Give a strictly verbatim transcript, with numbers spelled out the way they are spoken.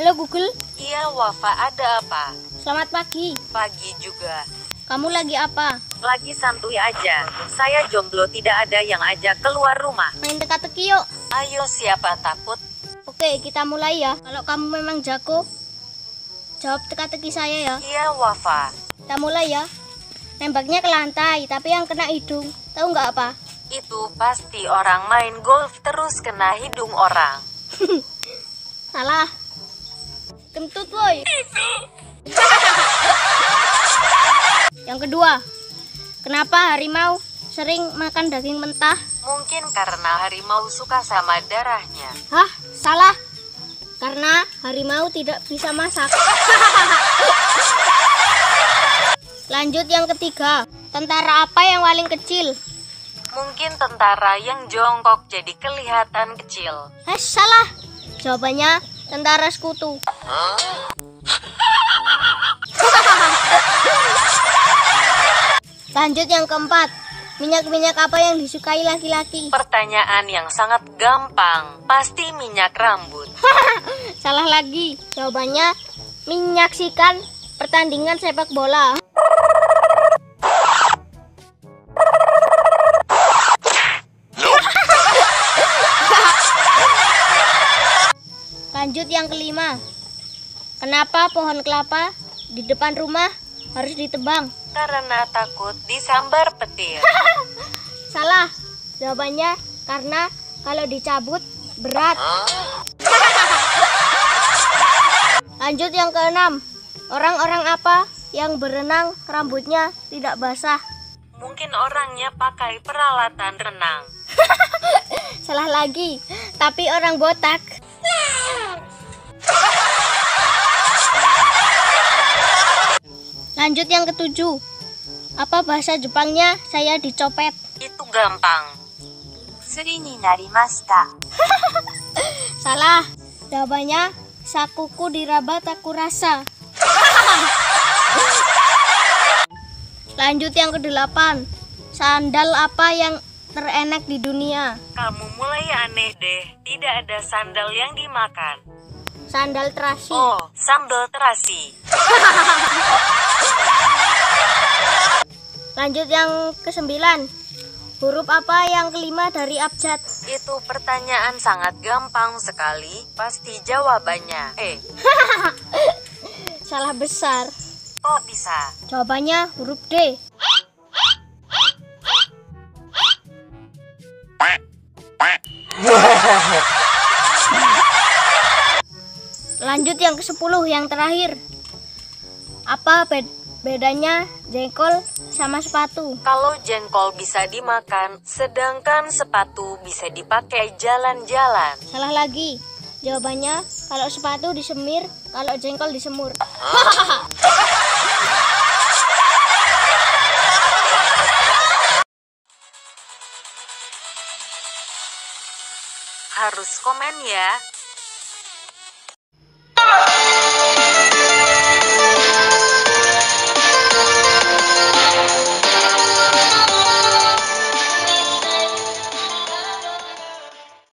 Halo Google. Iya Wafa, ada apa? Selamat pagi. Pagi juga. Kamu lagi apa? Lagi santuy aja. Saya jomblo, tidak ada yang ajak keluar rumah. Main teka-teki yuk. Ayo, siapa takut? Oke, kita mulai ya. Kalau kamu memang jago, jawab teka-teki saya ya. Iya Wafa. Kita mulai ya. Nembaknya ke lantai, tapi yang kena hidung. Tahu nggak apa? Itu pasti orang main golf terus kena hidung orang. Salah. Kentut boy. Yang kedua, kenapa harimau sering makan daging mentah? Mungkin karena harimau suka sama darahnya. Hah, salah. Karena harimau tidak bisa masak. Lanjut yang ketiga, tentara apa yang paling kecil? Mungkin tentara yang jongkok jadi kelihatan kecil. Eh, salah. Jawabannya tentara sekutu. Lanjut yang keempat, minyak-minyak apa yang disukai laki-laki? Pertanyaan yang sangat gampang. Pasti minyak rambut. Salah lagi. Jawabannya menyaksikan pertandingan sepak bola. Lanjut yang kelima, kenapa pohon kelapa di depan rumah harus ditebang? Karena takut disambar petir. Salah. Jawabannya karena kalau dicabut berat. Lanjut yang keenam, orang-orang apa yang berenang rambutnya tidak basah? Mungkin orangnya pakai peralatan renang. Salah lagi, tapi orang botak. Lanjut yang ketujuh, apa bahasa Jepangnya saya dicopet? Itu gampang. Suri ni narimashita. Salah. Jawabannya sakuku diraba taku rasa. Lanjut yang kedelapan, sandal apa yang terenak di dunia? Kamu mulai aneh deh. Tidak ada sandal yang dimakan. Sandal terasi. Oh, sambal terasi. Lanjut yang kesembilan, huruf apa yang kelima dari abjad? Itu pertanyaan sangat gampang sekali. Pasti jawabannya E. Salah besar. Kok bisa? Jawabannya huruf D. Lanjut yang kesepuluh, yang terakhir. Apa bed bedanya jengkol sama sepatu? Kalau jengkol bisa dimakan, sedangkan sepatu bisa dipakai jalan-jalan. Salah lagi. Jawabannya kalau sepatu disemir, kalau jengkol disemur. Harus komen ya.